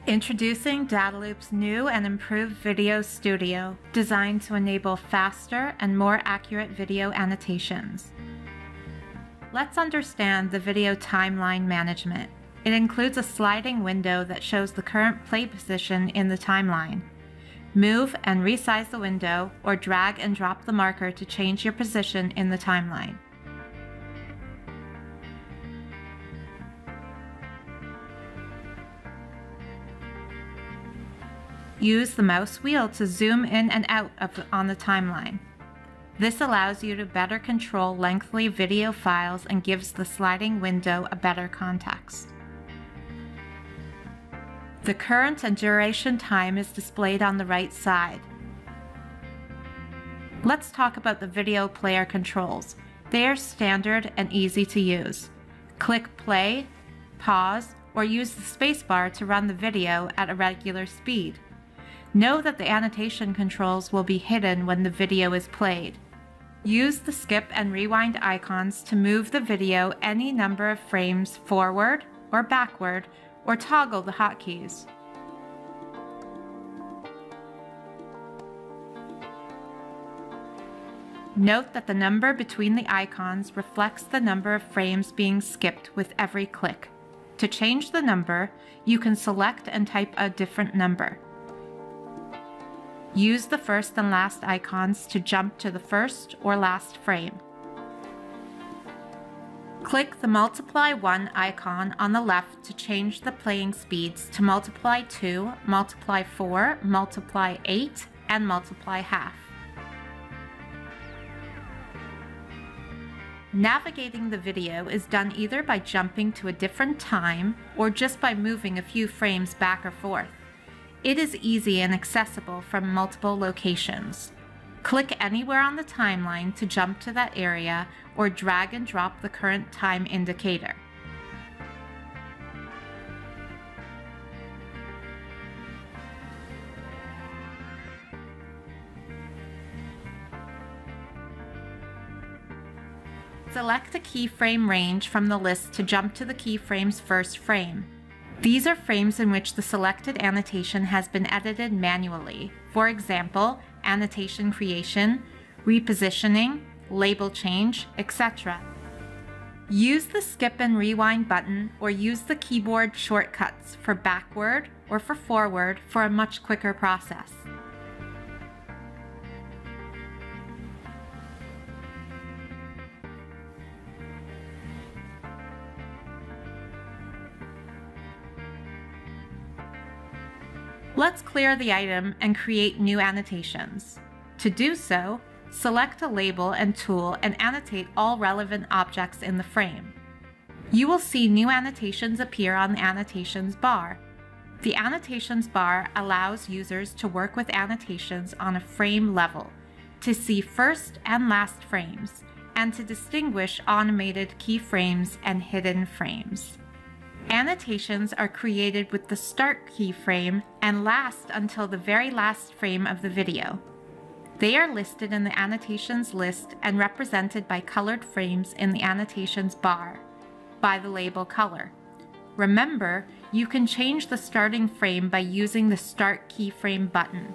Introducing Dataloop's new and improved Video Studio, designed to enable faster and more accurate video annotations. Let's understand the video timeline management. It includes a sliding window that shows the current play position in the timeline. Move and resize the window, or drag and drop the marker to change your position in the timeline. Use the mouse wheel to zoom in and out on the timeline. This allows you to better control lengthy video files and gives the sliding window a better context. The current and duration time is displayed on the right side. Let's talk about the video player controls. They are standard and easy to use. Click play, pause, or use the spacebar to run the video at a regular speed. Know that the annotation controls will be hidden when the video is played. Use the skip and rewind icons to move the video any number of frames forward or backward, or toggle the hotkeys. Note that the number between the icons reflects the number of frames being skipped with every click. To change the number, you can select and type a different number. Use the first and last icons to jump to the first or last frame. Click the multiply 1 icon on the left to change the playing speeds to multiply 2, multiply 4, multiply 8, and multiply half. Navigating the video is done either by jumping to a different time or just by moving a few frames back or forth. It is easy and accessible from multiple locations. Click anywhere on the timeline to jump to that area, or drag and drop the current time indicator. Select a keyframe range from the list to jump to the keyframe's first frame. These are frames in which the selected annotation has been edited manually. For example, annotation creation, repositioning, label change, etc. Use the skip and rewind button, or use the keyboard shortcuts for backward or for forward for a much quicker process. Let's clear the item and create new annotations. To do so, select a label and tool and annotate all relevant objects in the frame. You will see new annotations appear on the Annotations bar. The Annotations bar allows users to work with annotations on a frame level, to see first and last frames, and to distinguish automated keyframes and hidden frames. Annotations are created with the start keyframe and last until the very last frame of the video. They are listed in the Annotations list and represented by colored frames in the Annotations bar, by the label color. Remember, you can change the starting frame by using the Start Keyframe button.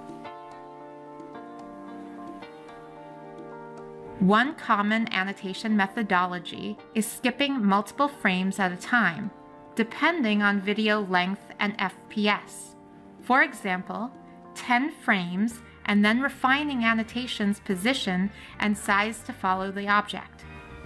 One common annotation methodology is skipping multiple frames at a time, depending on video length and FPS. For example, 10 frames and then refining annotation's position and size to follow the object.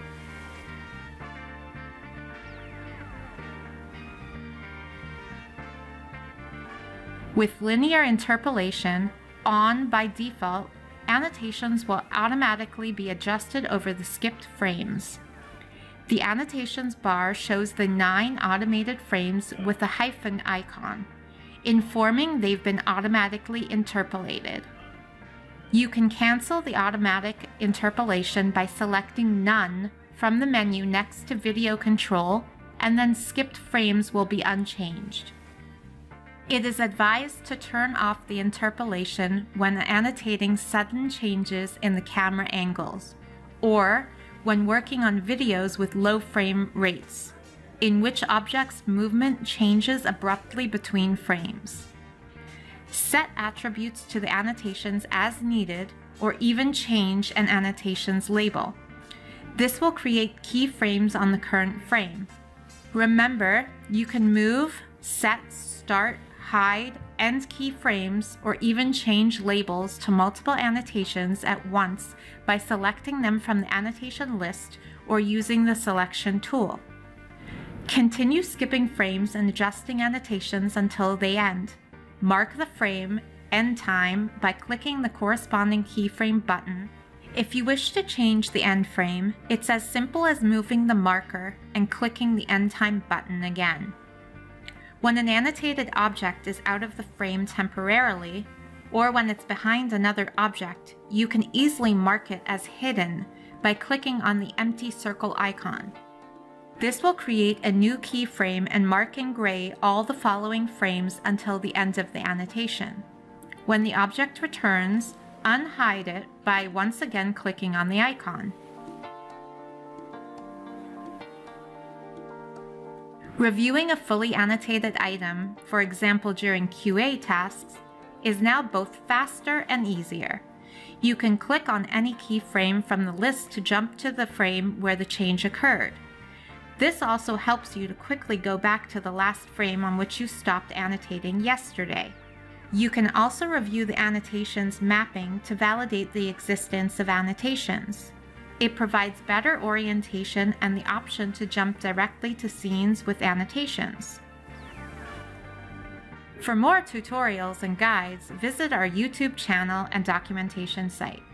With linear interpolation on by default, annotations will automatically be adjusted over the skipped frames. The Annotations bar shows the 9 automated frames with a hyphen icon, informing they've been automatically interpolated. You can cancel the automatic interpolation by selecting None from the menu next to Video Control, and then skipped frames will be unchanged. It is advised to turn off the interpolation when annotating sudden changes in the camera angles, or when working on videos with low frame rates. in which object's movement changes abruptly between frames. Set attributes to the annotations as needed, or even change an annotation's label. This will create keyframes on the current frame. Remember, you can move, set, start, hide, end keyframes, or even change labels to multiple annotations at once by selecting them from the annotation list or using the selection tool. Continue skipping frames and adjusting annotations until they end. Mark the frame end time by clicking the corresponding keyframe button. If you wish to change the end frame, it's as simple as moving the marker and clicking the end time button again. When an annotated object is out of the frame temporarily, or when it's behind another object, you can easily mark it as hidden by clicking on the empty circle icon. This will create a new keyframe and mark in gray all the following frames until the end of the annotation. When the object returns, unhide it by once again clicking on the icon. Reviewing a fully annotated item, for example during QA tasks, is now both faster and easier. You can click on any keyframe from the list to jump to the frame where the change occurred. This also helps you to quickly go back to the last frame on which you stopped annotating yesterday. You can also review the annotations mapping to validate the existence of annotations. It provides better orientation and the option to jump directly to scenes with annotations. For more tutorials and guides, visit our YouTube channel and documentation site.